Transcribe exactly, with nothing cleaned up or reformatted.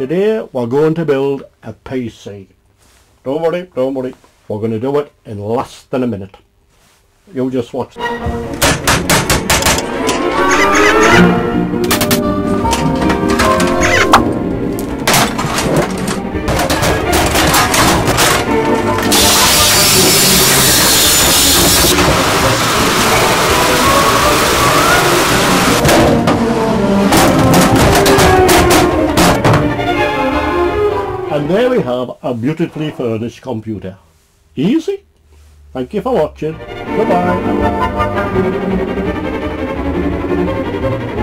today we're going to build a P C. Don't worry, don't worry. We're going to do it in less than a minute. You just watch. And there we have a beautifully furnished computer. Easy. Thank you for watching. Goodbye.